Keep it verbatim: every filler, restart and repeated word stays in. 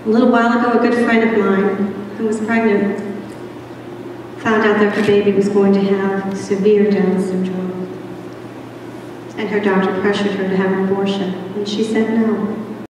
A little while ago, a good friend of mine who was pregnant found out that her baby was going to have severe Down syndrome. And her doctor pressured her to have an abortion, and she said no.